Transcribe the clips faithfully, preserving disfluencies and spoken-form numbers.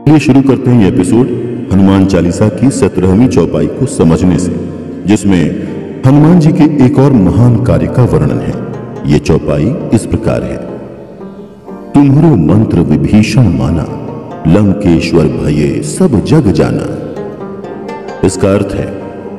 ये शुरू करते हैं ये एपिसोड हनुमान चालीसा की सत्रहवीं चौपाई को समझने से, जिसमें हनुमान जी के एक और महान कार्य का वर्णन है। ये चौपाई इस प्रकार है। तुम्हारो मंत्र विभीषण माना, लंकेश्वर भये सब जग जाना। इसका अर्थ है,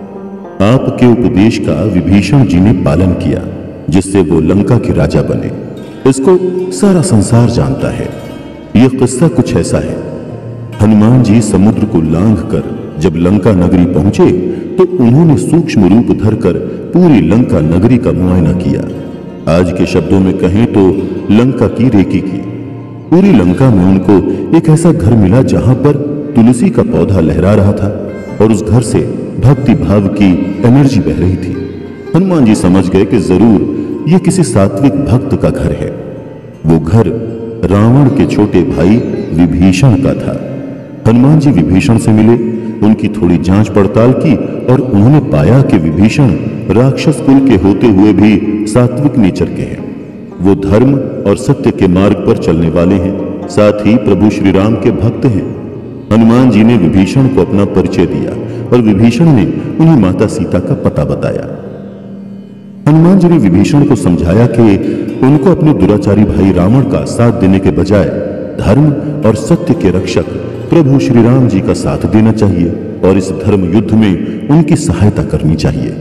आपके उपदेश का विभीषण जी ने पालन किया, जिससे वो लंका के राजा बने। इसको सारा संसार जानता है। यह किस्सा कुछ ऐसा है। हनुमान जी समुद्र को लांघकर जब लंका नगरी पहुंचे तो उन्होंने सूक्ष्म रूप धरकर पूरी लंका नगरी का मुआयना किया। आज के शब्दों में कहें तो लंका की रेकी की। पूरी लंका में उनको एक ऐसा घर मिला जहां पर तुलसी का पौधा लहरा रहा था और उस घर से भक्ति भाव की एनर्जी बह रही थी। हनुमान जी समझ गए कि जरूर यह किसी सात्विक भक्त का घर है। वो घर रावण के छोटे भाई विभीषण का था। हनुमान जी विभीषण से मिले, उनकी थोड़ी जांच पड़ताल की और उन्होंने पाया कि विभीषण राक्षस कुल के होते हुए भी सात्विक नेचर के हैं। वो धर्म और सत्य के मार्ग पर चलने वाले हैं, साथ ही प्रभु श्री राम के भक्त हैं। हनुमान जी ने विभीषण को अपना परिचय दिया और विभीषण ने उन्हें माता सीता का पता बताया। हनुमान जी ने विभीषण को समझाया कि उनको अपने दुराचारी भाई रावण का साथ देने के बजाय धर्म और सत्य के रक्षक प्रभु श्री राम जी का साथ देना चाहिए और इस धर्म युद्ध में उनकी सहायता करनी चाहिए।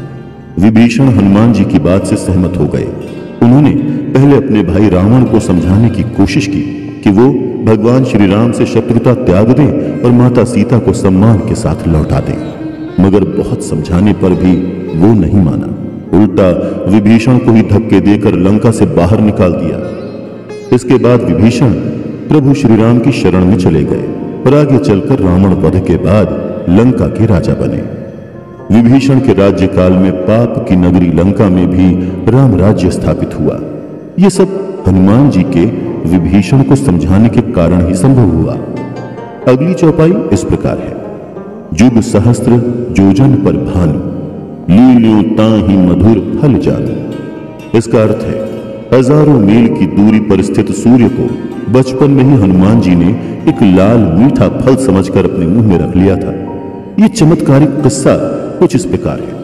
विभीषण हनुमान जी की बात से सहमत हो गए। उन्होंने पहले अपने भाई रावण को समझाने की कोशिश की कि वो भगवान श्री राम से शत्रुता त्याग दें और माता सीता को सम्मान के साथ लौटा दें, मगर बहुत समझाने पर भी वो नहीं माना। उल्टा विभीषण को ही धक्के देकर लंका से बाहर निकाल दिया। इसके बाद विभीषण प्रभु श्री राम की शरण में चले गए और आगे चलकर रावण वध के बाद लंका के राजा बने। विभीषण के राज्यकाल में पाप की नगरी लंका में भी राम राज्य स्थापित हुआ। यह सब हनुमान जी के विभीषण को समझाने के कारण ही संभव हुआ। अगली चौपाई इस प्रकार है। जुग सहस्त्र जोजन पर भानु, लील्यों ताहि मधुर फल जानु। इसका अर्थ है, हजारों मील की दूरी पर स्थित सूर्य को बचपन में ही हनुमान जी ने एक लाल मीठा फल समझकर अपने मुंह में रख लिया था। यह चमत्कारिक किस्सा कुछ इस प्रकार है।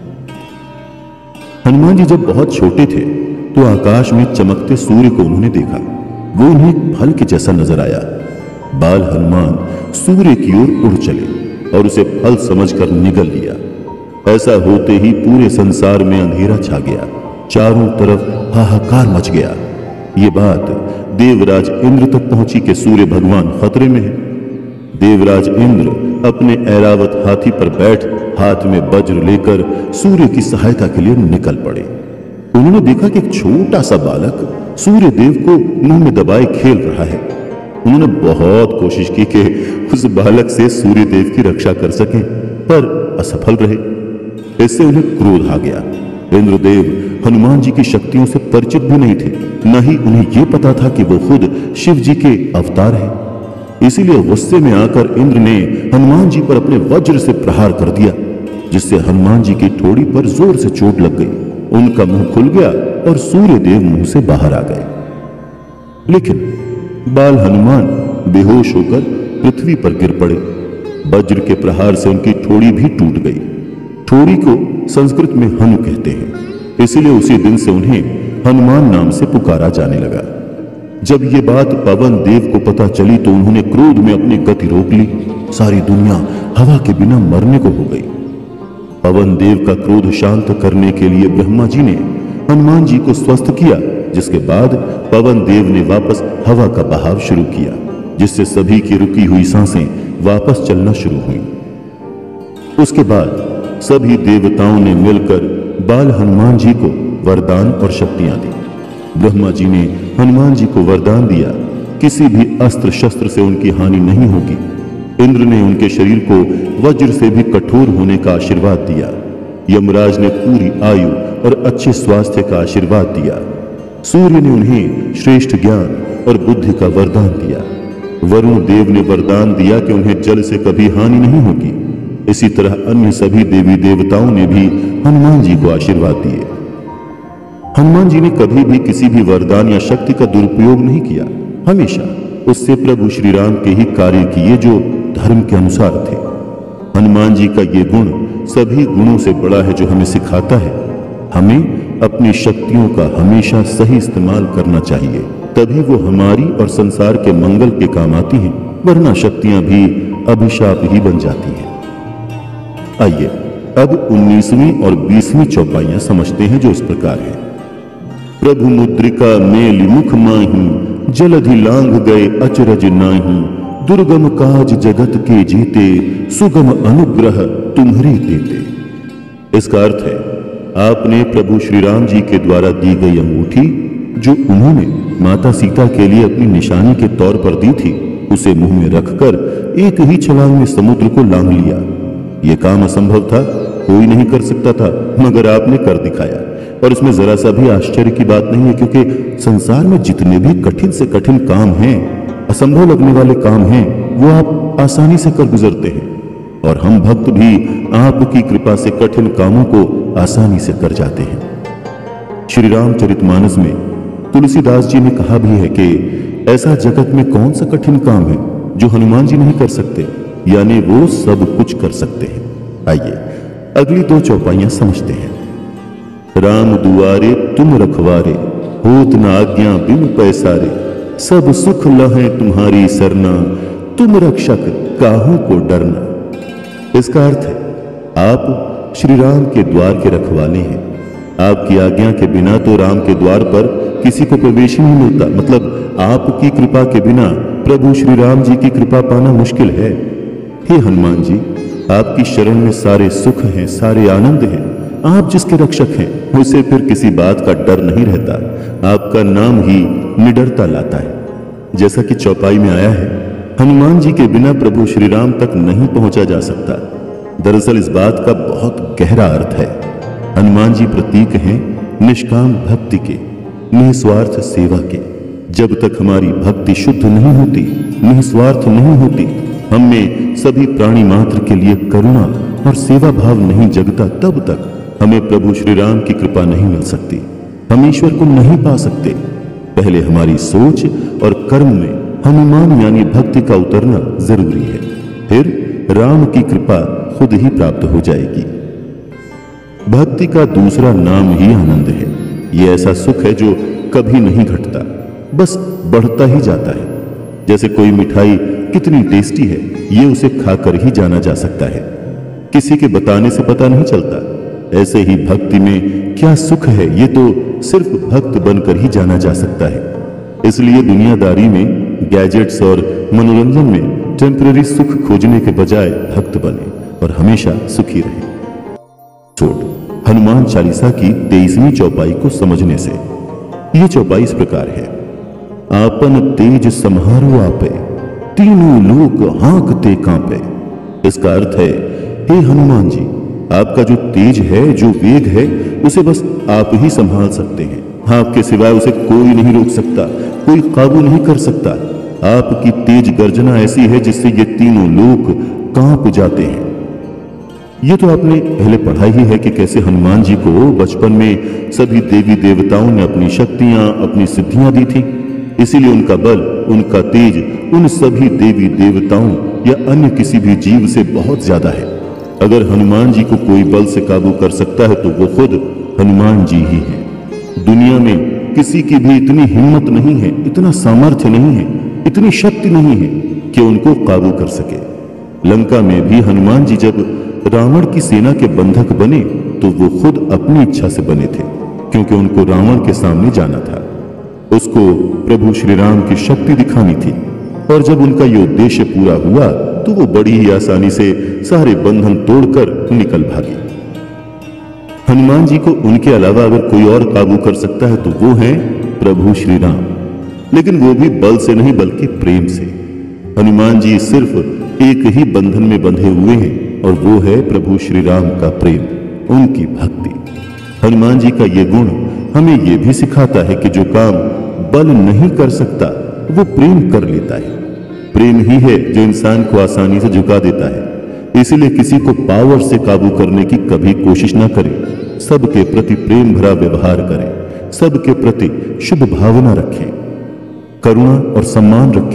हनुमान जी जब बहुत छोटे थे तो आकाश में चमकते सूर्य को उन्होंने देखा। वो उन्हें एक फल के जैसा नजर आया। बाल हनुमान सूर्य की ओर उड़ चले और उसे फल समझकर निगल लिया। ऐसा होते ही पूरे संसार में अंधेरा छा गया, चारों तरफ हाहाकार मच गया। ये बात देवराज इंद्र तक पहुंची कि सूर्य भगवान खतरे में है। देवराज इंद्र अपने ऐरावत हाथी पर बैठ हाथ में वज्र लेकर सूर्य की सहायता के लिए निकल पड़े। उन्होंने देखा कि एक छोटा सा बालक सूर्य देव को मुंह में दबाए खेल रहा है। उन्होंने बहुत कोशिश की कि उस बालक से सूर्य देव की रक्षा कर सकें, पर असफल रहे। इससे उन्हें क्रोध आ गया। इंद्रदेव हनुमान जी की शक्तियों से परिचित भी नहीं थे, न ही उन्हें यह पता था कि वो खुद शिव जी के अवतार हैं। इसीलिए गुस्से में आकर इंद्र ने हनुमान जी पर अपने वज्र से प्रहार कर दिया, जिससे हनुमान जी की ठोड़ी पर जोर से चोट लग गई। उनका मुंह खुल गया और सूर्य देव मुंह से बाहर आ गए। लेकिन बाल हनुमान बेहोश होकर पृथ्वी पर गिर पड़े। वज्र के प्रहार से उनकी ठोड़ी भी टूट गई। ठोड़ी को संस्कृत में हनु कहते हैं, इसीलिए उसी दिन से उन्हें हनुमान नाम से पुकारा जाने लगा। जब ये बात पवन देव को पता चली तो उन्होंने क्रोध में अपनी गति रोक ली। सारी दुनिया हवा के बिना मरने को हो गई। पवन देव का क्रोध शांत करने के लिए ब्रह्मा जी ने हनुमान जी को स्वस्थ किया, जिसके बाद पवन देव ने वापस हवा का बहाव शुरू किया, जिससे सभी की रुकी हुई सांसें वापस चलना शुरू हुई। उसके बाद सभी देवताओं ने मिलकर बाल हनुमान जी को वरदान और शक्तियां दी। ब्रह्मा जी ने हनुमान जी को वरदान दिया, किसी भी अस्त्र शस्त्र से उनकी हानि नहीं होगी। इंद्र ने उनके शरीर को वज्र से भी कठोर होने का आशीर्वाद दिया। यमराज ने पूरी आयु और अच्छे स्वास्थ्य का आशीर्वाद दिया। सूर्य ने उन्हें श्रेष्ठ ज्ञान और बुद्धि का वरदान दिया। वरुण देव ने वरदान दिया कि उन्हें जल से कभी हानि नहीं होगी। इसी तरह अन्य सभी देवी देवताओं ने भी हनुमान जी को आशीर्वाद दिए। हनुमान जी ने कभी भी किसी भी वरदान या शक्ति का दुरुपयोग नहीं किया। हमेशा उससे प्रभु श्री राम के ही कार्य किए जो धर्म के अनुसार थे। हनुमान जी का ये गुण सभी गुणों से बड़ा है जो हमें सिखाता है हमें अपनी शक्तियों का हमेशा सही इस्तेमाल करना चाहिए, तभी वो हमारी और संसार के मंगल के काम आती हैं, वरना शक्तियां भी अभिशाप ही बन जाती हैं। आइए अब उन्नीसवीं और बीसवीं चौपाइयां समझते हैं जो इस प्रकार है। प्रभु मुद्रिका मेलि मुख माही, जलधि लांघ गए अचरज नाही, दुर्गम काज जगत के जीते, सुगम अनुग्रह तुम्हारे देते। इसका अर्थ है आपने प्रभु श्री राम जी के द्वारा दी गई अंगूठी जो उन्होंने माता सीता के लिए अपनी निशानी के तौर पर दी थी, उसे मुंह में रखकर एक ही छलांग में समुद्र को लांघ लिया। यह काम असंभव था, कोई नहीं कर सकता था, मगर आपने कर दिखाया। और इसमें जरा सा भी आश्चर्य की बात नहीं है, क्योंकि संसार में जितने भी कठिन से कठिन काम हैं, असंभव लगने वाले काम हैं, वो आप आसानी से कर गुजरते हैं। और हम भक्त भी आपकी कृपा से कठिन कामों को आसानी से कर जाते हैं। श्री रामचरितमानस में तुलसीदास जी ने कहा भी है कि ऐसा जगत में कौन सा कठिन काम है जो हनुमान जी नहीं कर सकते, यानी वो सब कुछ कर सकते हैं। आइए अगली दो चौपाइयां समझते हैं। राम दुआरे तुम रखवारे, होत न आज्ञा बिनु पैसारे, सब सुख लहे तुम्हारी सरना, तुम रक्षक काहू को डरना। इसका अर्थ है आप श्री राम के द्वार के रखवाले हैं। आपकी आज्ञा के बिना तो राम के द्वार पर किसी को प्रवेश ही नहीं मिलता। मतलब आपकी कृपा के बिना प्रभु श्री राम जी की कृपा पाना मुश्किल है। हे हनुमान जी, आपकी शरण में सारे सुख हैं, सारे आनंद हैं। आप जिसके रक्षक हैं उसे फिर किसी बात का डर नहीं रहता। आपका नाम ही निडरता लाता है। जैसा कि चौपाई में आया है, हनुमान जी के बिना प्रभु श्री राम तक नहीं पहुंचा जा सकता। दरअसल इस बात का बहुत गहरा अर्थ है। हनुमान जी प्रतीक हैं निष्काम भक्ति के, निस्वार्थ सेवा के। जब तक हमारी भक्ति शुद्ध नहीं होती, निस्वार्थ नहीं होती, हम में सभी प्राणी मात्र के लिए करुणा और सेवा भाव नहीं जगता, तब तक हमें प्रभु श्री राम की कृपा नहीं मिल सकती। हम ईश्वर को नहीं पा सकते। पहले हमारी सोच और कर्म में हनुमान यानी भक्ति का उतरना जरूरी है, फिर राम की कृपा खुद ही प्राप्त हो जाएगी। भक्ति का दूसरा नाम ही आनंद है। यह ऐसा सुख है जो कभी नहीं घटता, बस बढ़ता ही जाता है। जैसे कोई मिठाई कितनी टेस्टी है, ये उसे खाकर ही जाना जा सकता है, किसी के बताने से पता नहीं चलता। ऐसे ही भक्ति में क्या सुख है, ये तो सिर्फ भक्त बनकर ही जाना जा सकता है। इसलिए दुनियादारी में, गैजेट्स और मनोरंजन में टेम्पररी सुख खोजने के बजाय भक्त बने और हमेशा सुखी रहे। छोड़ हनुमान चालीसा की तेईसवीं चौपाई को समझने से। यह चौपाई इस प्रकार है। आपन तेज सम्हारो आपे, तीनों लोग हाँकते कांपे। इसका अर्थ है, हे हनुमान जी, आपका जो तेज है, जो वेग है, उसे बस आप ही संभाल सकते हैं। आपके सिवाय उसे कोई नहीं रोक सकता, कोई काबू नहीं कर सकता। आपकी तेज गर्जना ऐसी है जिससे ये तीनों लोग कांप जाते हैं। ये तो आपने पहले पढ़ा ही है कि कैसे हनुमान जी को बचपन में सभी देवी देवताओं ने अपनी शक्तियां, अपनी सिद्धियां दी थी। इसीलिए उनका बल, उनका तेज उन सभी देवी देवताओं या अन्य किसी भी जीव से बहुत ज्यादा है। अगर हनुमान जी को कोई बल से काबू कर सकता है तो वो खुद हनुमान जी ही हैं। दुनिया में किसी की भी इतनी हिम्मत नहीं है, इतना सामर्थ्य नहीं है, इतनी शक्ति नहीं है कि उनको काबू कर सके। लंका में भी हनुमान जी जब रावण की सेना के बंधक बने तो वो खुद अपनी इच्छा से बने थे, क्योंकि उनको रावण के सामने जाना था। उसको प्रभु श्री राम की शक्ति दिखानी थी। और जब उनका ये उद्देश्य पूरा हुआ तो वो बड़ी ही आसानी से सारे बंधन तोड़कर निकल भागी। हनुमान जी को उनके अलावा अगर कोई और काबू कर सकता है तो वो है प्रभु श्री राम, लेकिन वो भी बल से नहीं बल्कि प्रेम से। हनुमान जी सिर्फ एक ही बंधन में बंधे हुए हैं और वो है प्रभु श्री राम का प्रेम, उनकी भक्ति। हनुमान जी का ये गुण हमें यह भी सिखाता है कि जो काम बल नहीं कर सकता वो प्रेम कर लेता है। प्रेम ही है जो इंसान को आसानी से झुका देता है। इसलिए किसी को पावर से काबू करने की कभी कोशिश ना करें। सबके प्रति प्रेम भरा व्यवहार करें, सबके प्रति शुभ भावना रखें, करुणा और सम्मान रखें।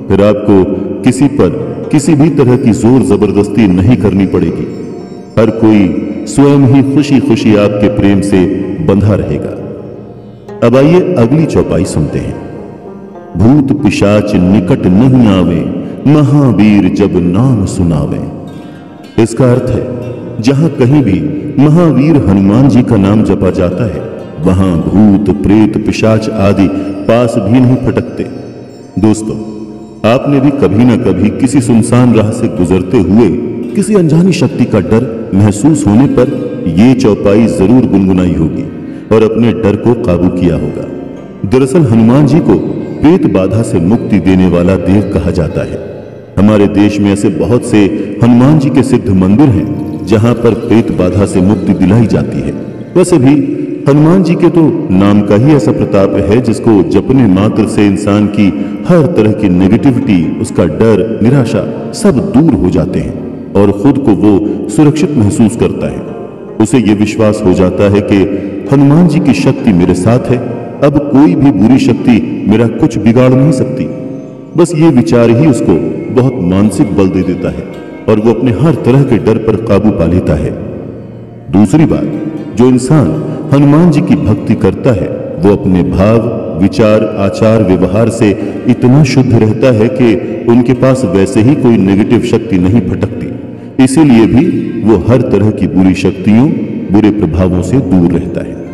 फिर आपको किसी पर किसी भी तरह की जोर जबरदस्ती नहीं करनी पड़ेगी। हर कोई स्वयं ही खुशी खुशी आपके प्रेम से बंधा रहेगा। अब आइए अगली चौपाई सुनते हैं। भूत पिशाच निकट नहीं आवे, महावीर जब नाम सुनावे। इसका अर्थ है जहां कहीं भी महावीर हनुमान जी का नाम जपा जाता है वहां भूत प्रेत पिशाच आदि पास भी नहीं फटकते। दोस्तों, आपने भी कभी ना कभी किसी सुनसान राह से गुजरते हुए किसी अनजानी शक्ति का डर महसूस होने पर यह चौपाई जरूर गुनगुनाई होगी और अपने डर को काबू किया होगा। दरअसल हनुमान जी को प्रेत बाधा से मुक्ति देने वाला देव कहा जाता है। हमारे देश में ऐसे बहुत से हनुमान जी के सिद्ध मंदिर हैं जहां पर प्रेत बाधा से मुक्ति दिलाई जाती है। वैसे भी हनुमान जी के तो नाम का ही ऐसा प्रताप है जिसको जपने मात्र से इंसान की हर तरह की नेगेटिविटी, उसका डर, निराशा सब दूर हो जाते हैं और खुद को वो सुरक्षित महसूस करता है। उसे ये विश्वास हो जाता है कि हनुमान जी की शक्ति मेरे साथ है, अब कोई भी बुरी शक्ति मेरा कुछ बिगाड़ नहीं सकती। बस ये विचार ही उसको बहुत मानसिक बल दे देता है और वो अपने हर तरह के डर पर काबू पा लेता है। दूसरी बात, जो इंसान हनुमान जी की भक्ति करता है वो अपने भाव, विचार, आचार, व्यवहार से इतना शुद्ध रहता है कि उनके पास वैसे ही कोई नेगेटिव शक्ति नहीं फटकती। इसीलिए भी वो हर तरह की बुरी शक्तियों, बुरे प्रभावों से दूर रहता है।